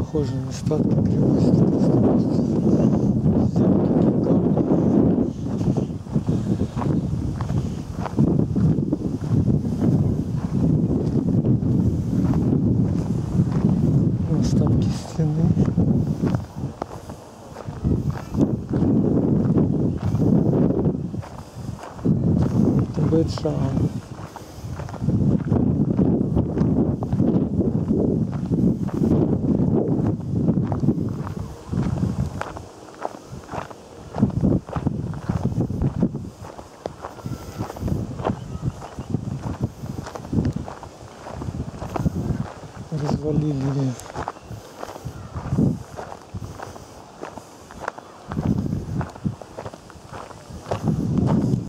похоже на остатки кривой стены. Остатки стены. Это Бэйчжао. Развалили